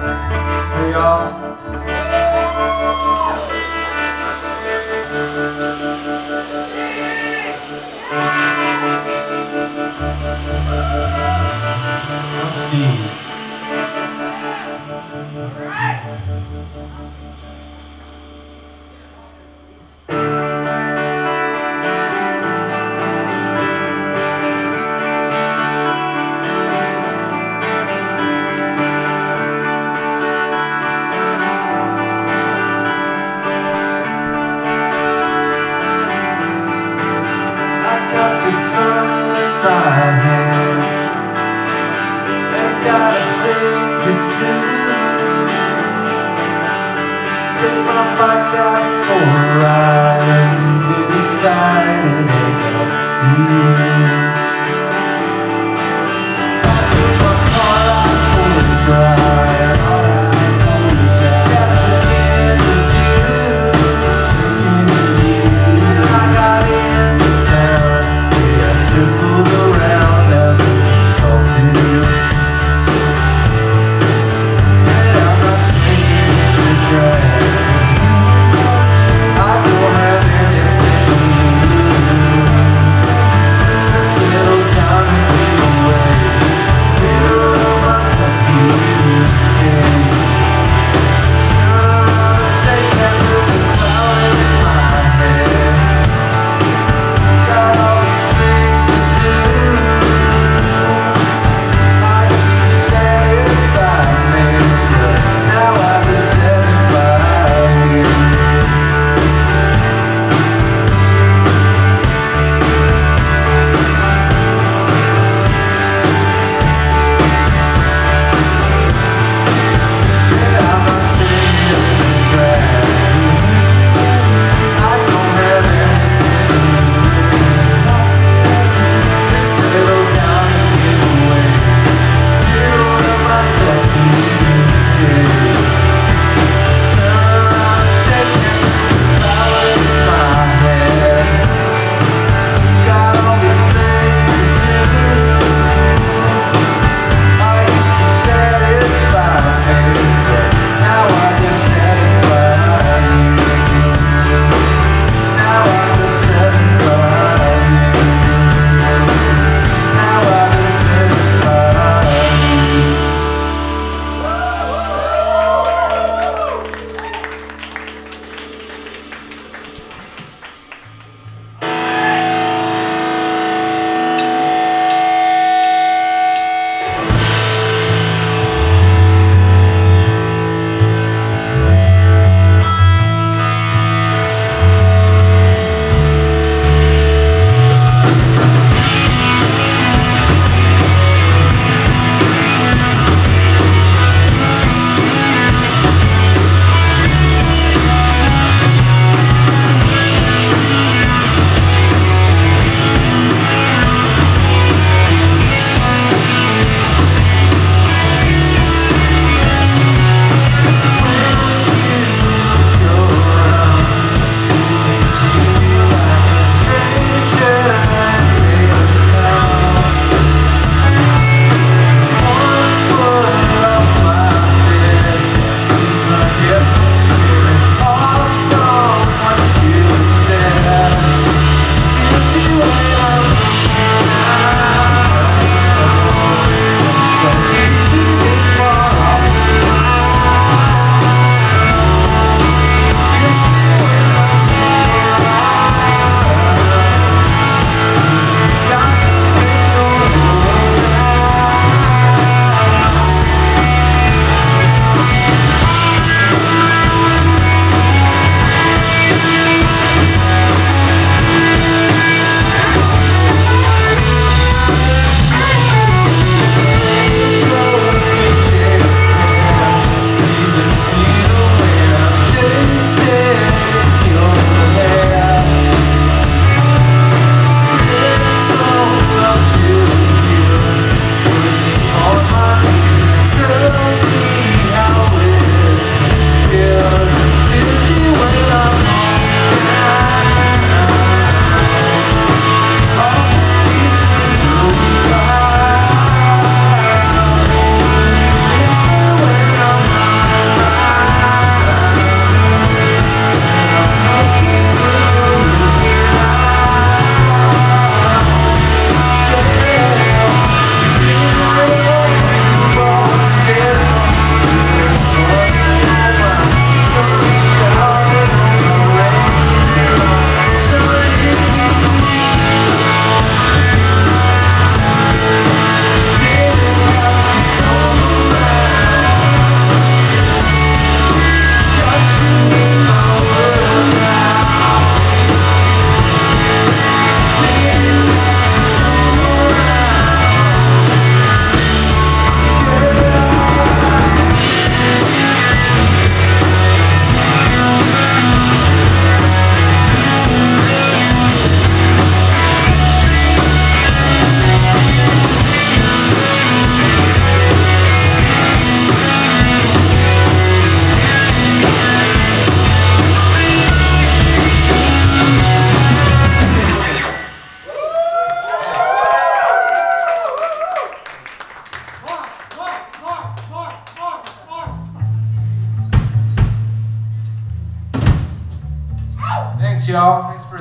Hey y'all. I'm Steve. Got the sun in my hand, ain't got a thing to do. Take my bike out for a ride, and leave it inside and head up to you. I took my car out for a drive, got some candid views, thinking of you. I got into town, circled around, never consulted you. Yeah, I'm not speaking to drag. I don't have anything to lose.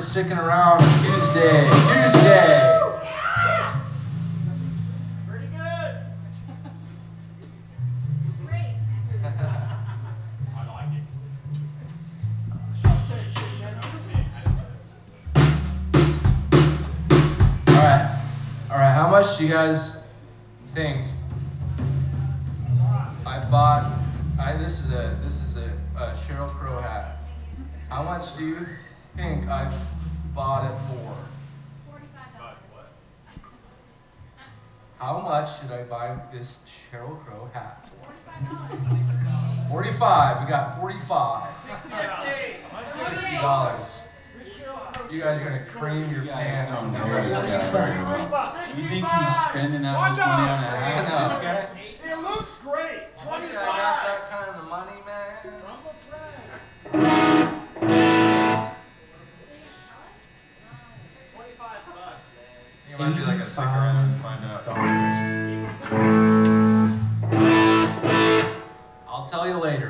sticking around on Tuesday. Pretty good. Great. I like it. All right. How much do you guys think I bought? This is a Sheryl Crow hat. How much do you think I bought it for? $45. How much should I buy this Sheryl Crow hat for? $45. 45. We got 45. $60. You guys are gonna cream your pants. Don't know this guy very well. You think he's spending that much money on a hat? This guy? It looks great. I got that kind of money, man. You might be like a stick around and find out. I'll tell you later.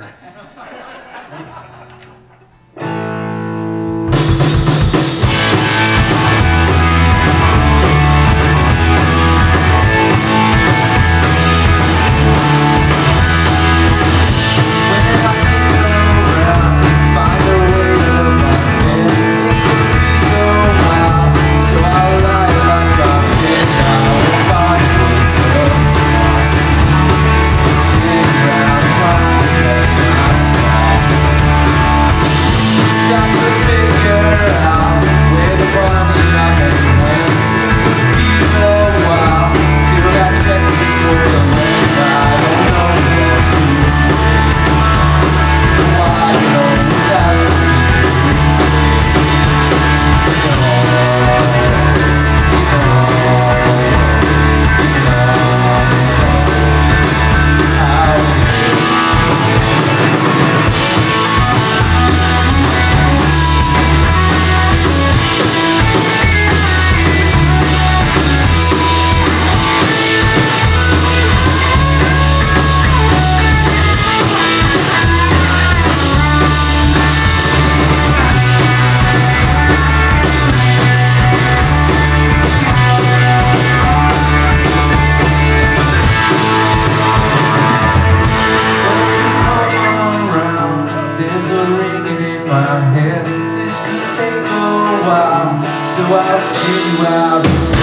So I'll see you out and stay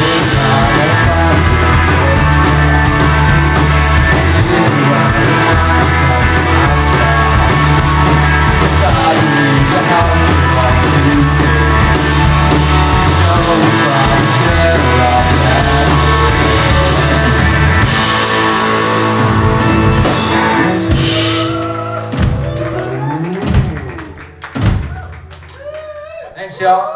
Thanks, y'all.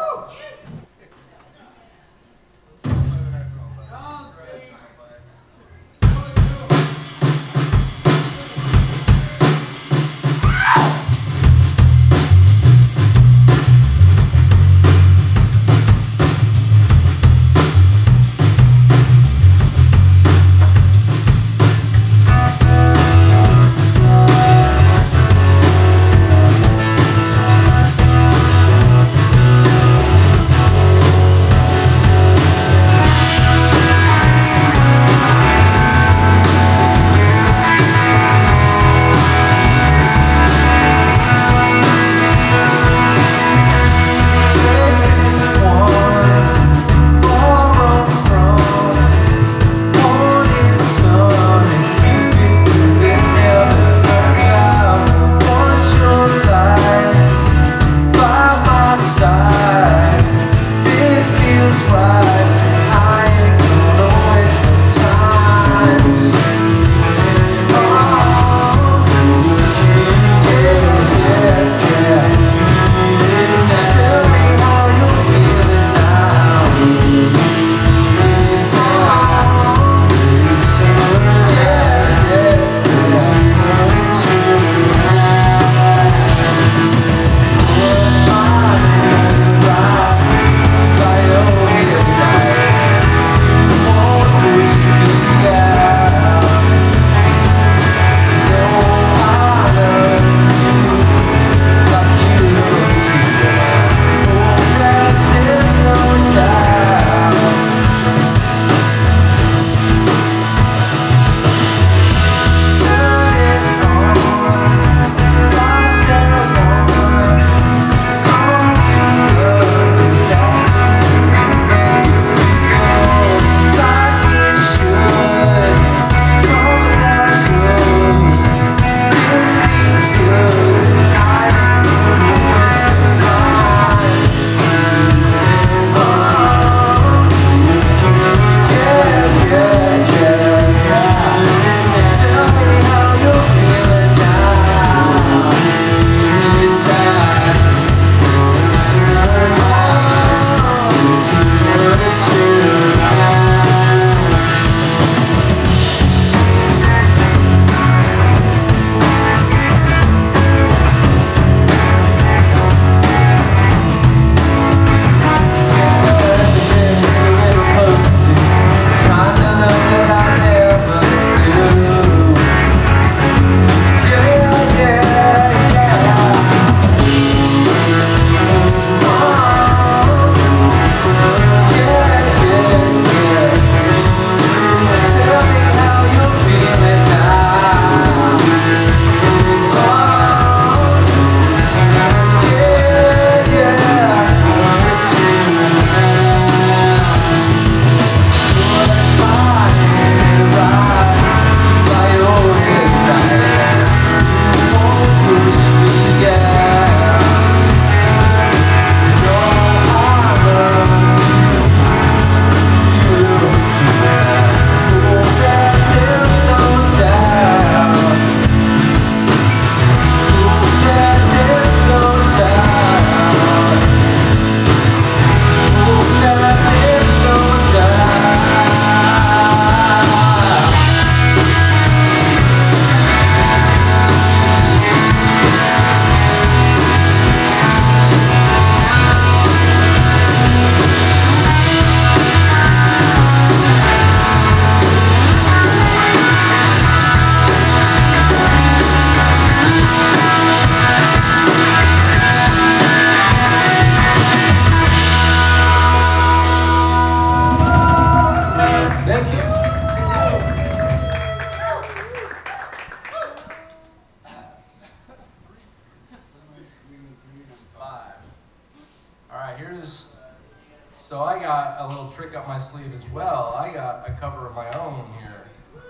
So I got a little trick up my sleeve as well. I got a cover of my own here.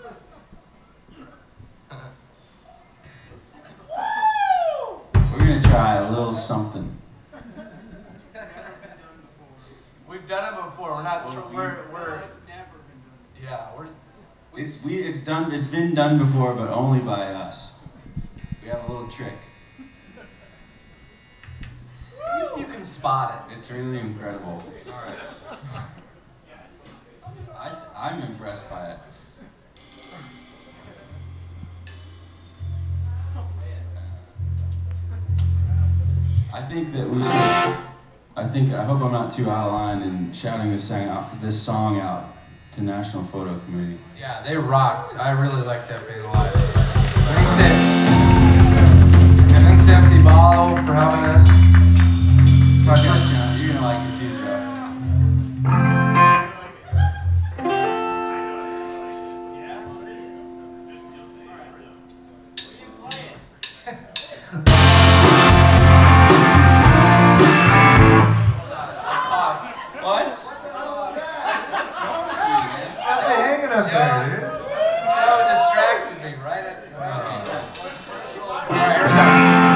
We're gonna try a little something. We've done it before. We're not sure. We're. It's never been done. Yeah, we're. It's been done before, but only by us. We have a little trick. See if you can spot it. It's really incredible. All right. I'm impressed by it. I think that we should. I hope I'm not too out of line in shouting this song out to National Photo Committee. Yeah, they rocked. I really like that band live. Thanks to, and thanks to Empty Bottle for having us. It's my first. You're gonna like it too, Joe. What? Joe distracted me right at. All right, here we go.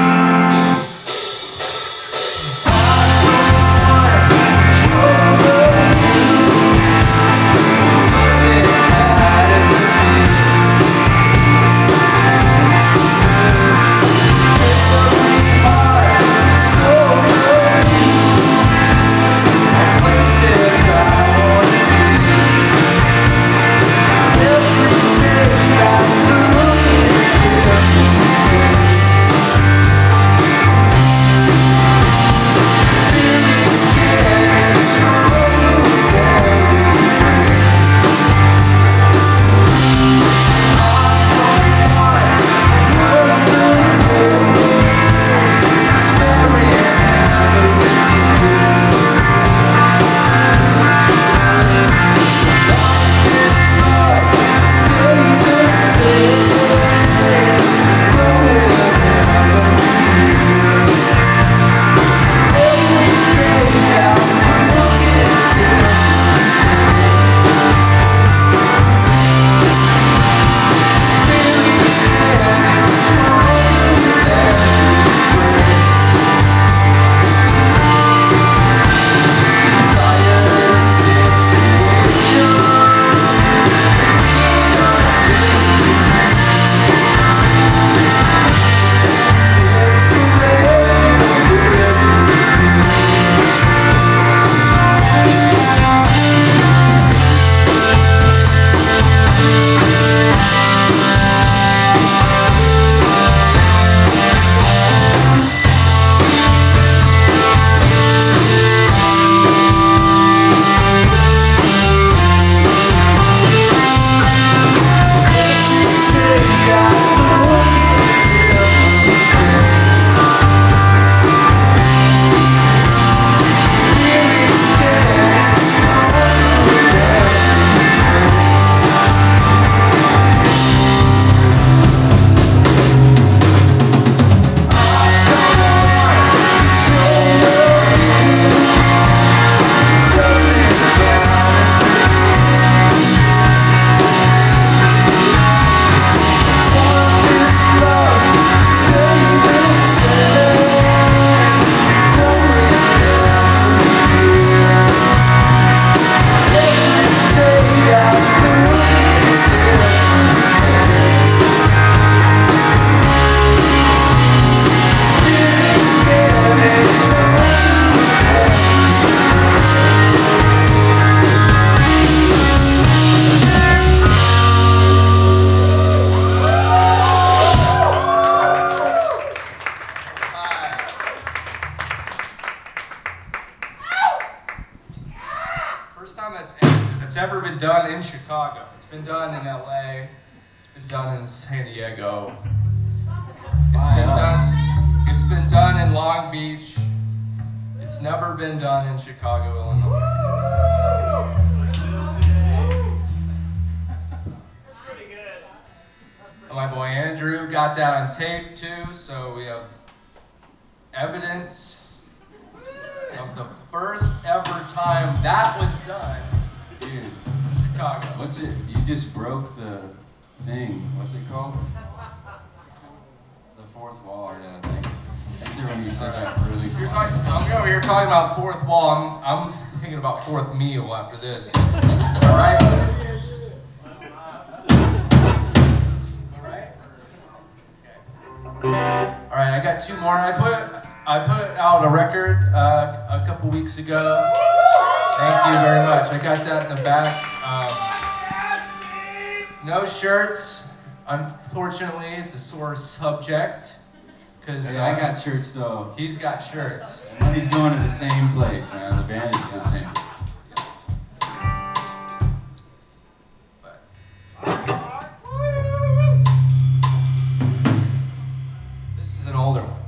It's ever been done in Chicago. It's been done in LA. It's been done in San Diego. It's been done in Long Beach. It's never been done in Chicago, Illinois. And my boy Andrew got that on tape too, so we have evidence of the first ever time That was done. Dude, Chicago. what's it? You just broke the thing. What's it called? The fourth wall, or that, I think. That's it when you said that really You're quiet. I'm over here talking about fourth wall. I'm thinking about fourth meal after this. All right. All right, I got two more. I put out a record a couple weeks ago. Thank you very much. I got that in the back. No shirts. Unfortunately, it's a sore subject. Cause Hey, I got shirts though. he's got shirts. Money's going to the same place, man. The band is the same. But this is an older one.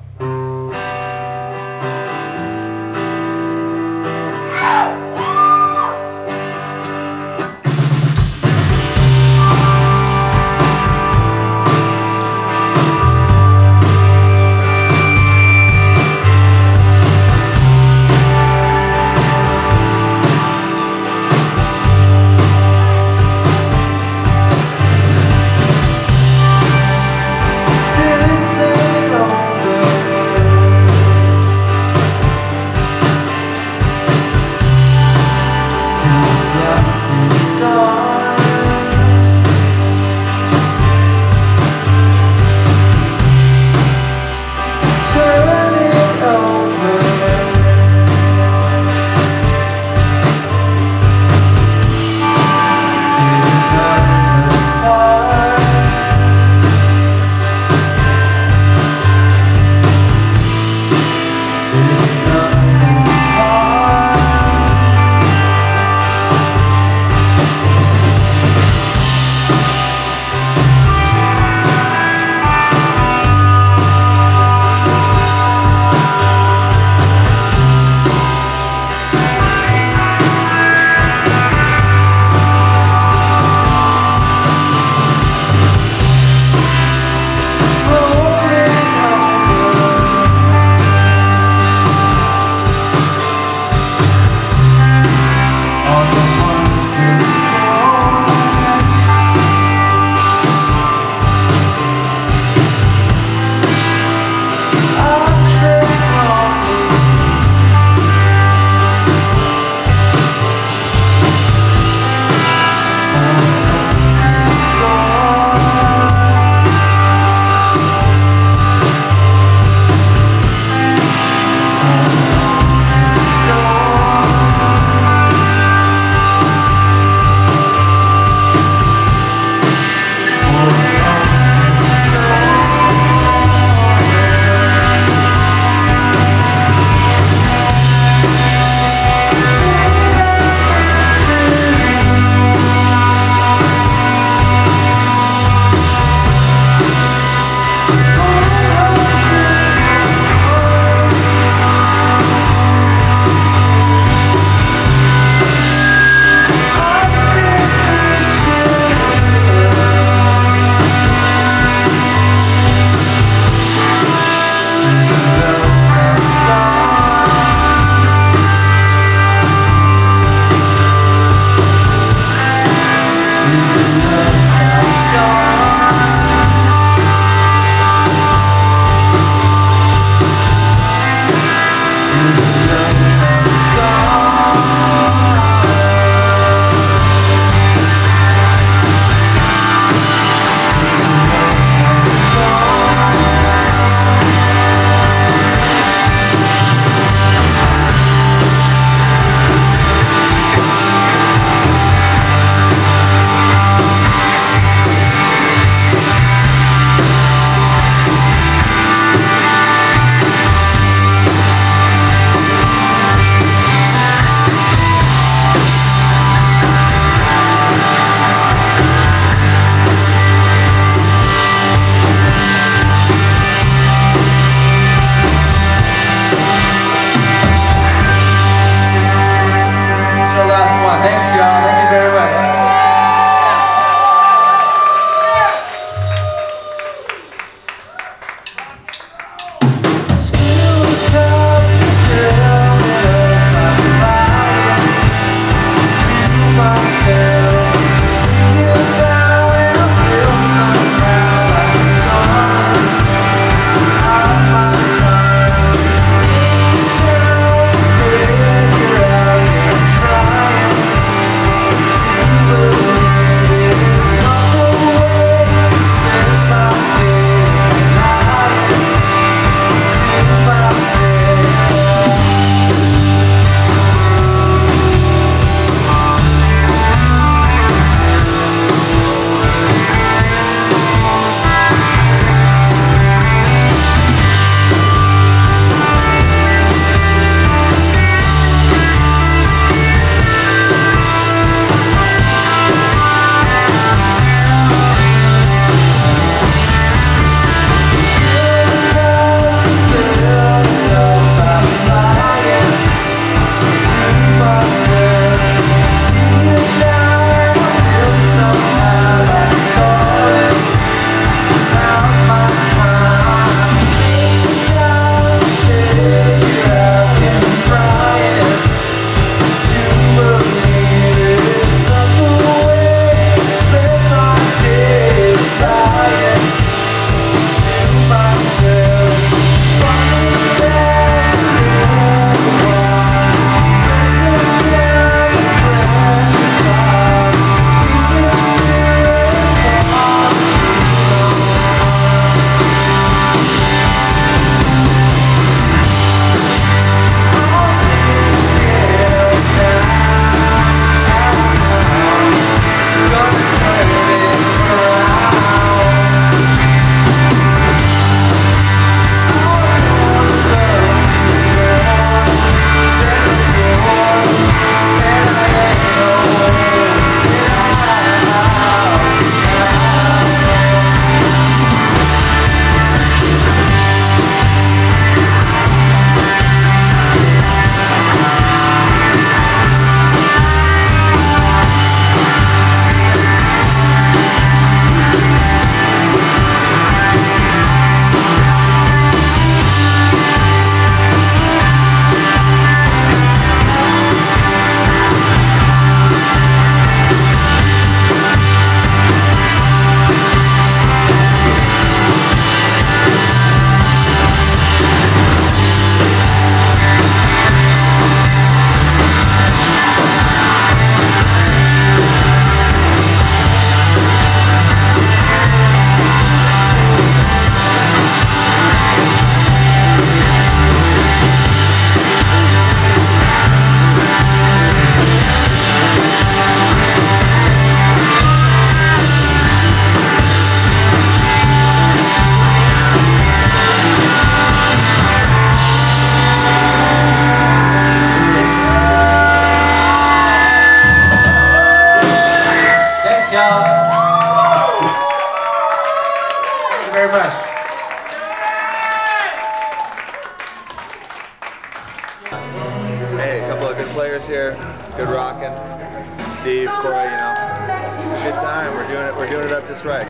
players here, good rocking. Steve, Corey, you know, it's a good time. We're doing it up just right.